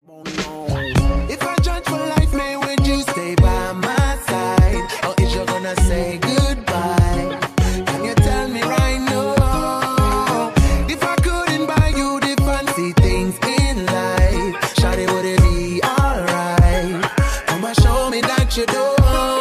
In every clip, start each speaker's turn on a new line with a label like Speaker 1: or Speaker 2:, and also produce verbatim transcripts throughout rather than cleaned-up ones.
Speaker 1: If I judge for life, may would you stay by my side? Or is you gonna say goodbye? Can you tell me right now? If I couldn't buy you the fancy things in life, shawty, would it be alright? Come and show me that you don't.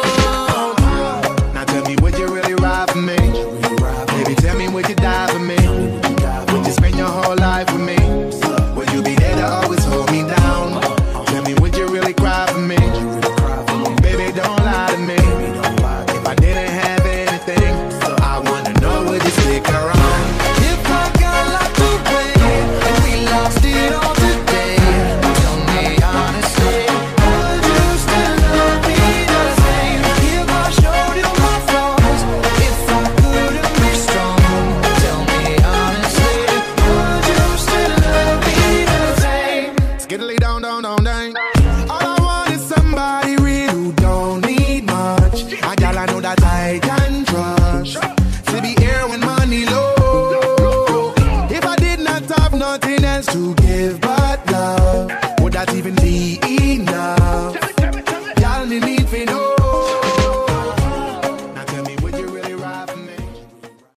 Speaker 2: Now tell me, would you really ride for me? Baby, tell me, would you die for me? Would you spend your whole life with me? Would you be there to always hold me down? Tell me, would you really cry for me? Baby, don't lie to me. If I didn't have anything, I wanna know, would you stick around?
Speaker 1: If I got locked away and we lost it all today, tell me honestly, would you still love me the same? If I showed you my flaws, if I couldn't be strong, tell me honestly, would you still love me the same?
Speaker 2: Skiddly down, down, down, down.
Speaker 1: All I want is somebody real who don't need much. A gal I know that I can trust, to be here when money low. If I did not have nothing else to give but love, would that even be enough?